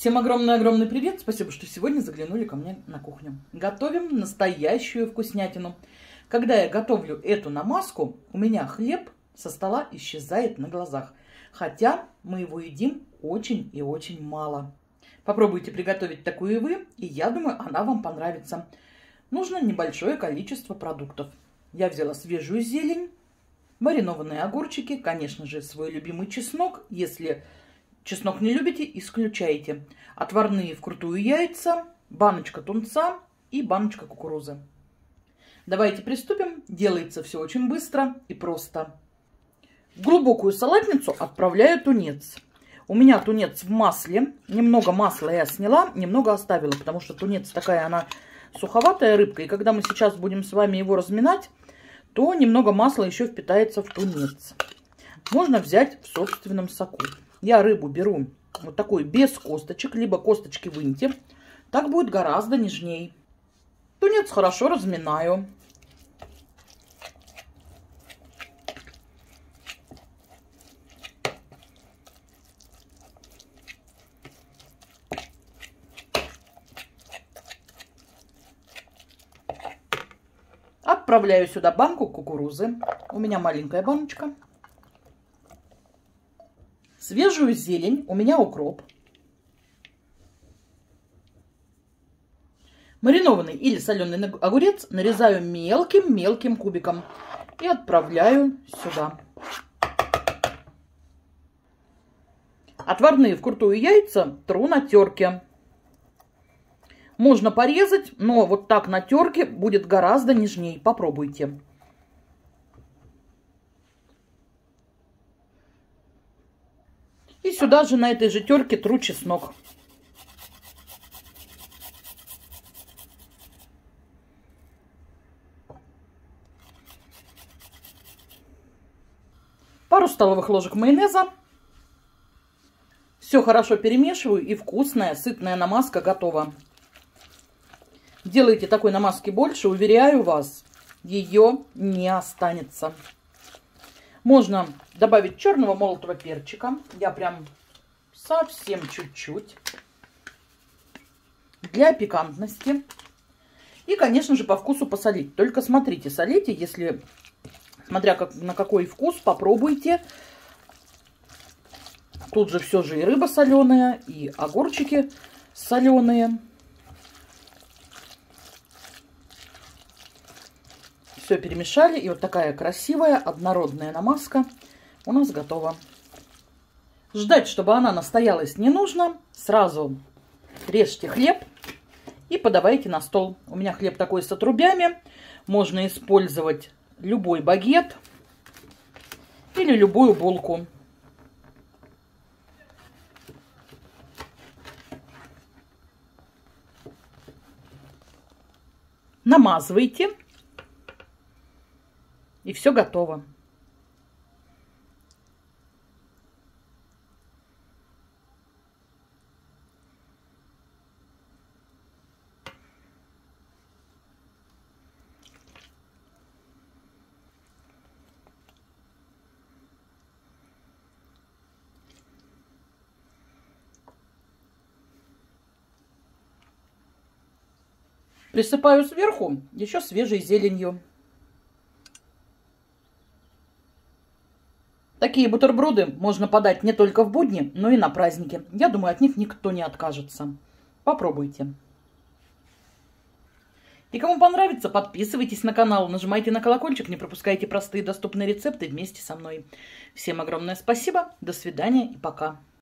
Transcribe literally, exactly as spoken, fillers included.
Всем огромный-огромный привет! Спасибо, что сегодня заглянули ко мне на кухню. Готовим настоящую вкуснятину. Когда я готовлю эту намазку, у меня хлеб со стола исчезает на глазах. Хотя мы его едим очень и очень мало. Попробуйте приготовить такую и вы, и я думаю, она вам понравится. Нужно небольшое количество продуктов. Я взяла свежую зелень, маринованные огурчики, конечно же, свой любимый чеснок. Если чеснок не любите, исключайте. Отварные вкрутую яйца, баночка тунца и баночка кукурузы. Давайте приступим. Делается все очень быстро и просто. В глубокую салатницу отправляю тунец. У меня тунец в масле. Немного масла я сняла, немного оставила, потому что тунец такая, она суховатая рыбка. И когда мы сейчас будем с вами его разминать, то немного масла еще впитается в тунец. Можно взять в собственном соку. Я рыбу беру вот такой без косточек, либо косточки выньте. Так будет гораздо нежней. Тунец хорошо разминаю. Отправляю сюда банку кукурузы. У меня маленькая баночка. Свежую зелень. У меня укроп. Маринованный или соленый огурец нарезаю мелким-мелким кубиком. И отправляю сюда. Отварные вкрутую яйца тру на терке. Можно порезать, но вот так на терке будет гораздо нежнее. Попробуйте. И сюда же на этой же терке тру чеснок. Пару столовых ложек майонеза. Все хорошо перемешиваю, и вкусная, сытная намазка готова. Делайте такой намазки больше, уверяю вас, ее не останется. Можно добавить черного молотого перчика. Я прям совсем чуть-чуть. Для пикантности. И, конечно же, по вкусу посолить. Только смотрите, солите, если, смотря как, на какой вкус, попробуйте. Тут же все же и рыба соленая, и огурчики соленые. Все перемешали, и вот такая красивая однородная намазка у нас готова. Ждать, чтобы она настоялась, не нужно. Сразу режьте хлеб и подавайте на стол. У меня хлеб такой с отрубями. Можно использовать любой багет или любую булку. Намазывайте. И все готово. Присыпаю сверху еще свежей зеленью. Такие бутерброды можно подать не только в будни, но и на праздники. Я думаю, от них никто не откажется. Попробуйте. И кому понравится, подписывайтесь на канал, нажимайте на колокольчик, не пропускайте простые доступные рецепты вместе со мной. Всем огромное спасибо, до свидания и пока.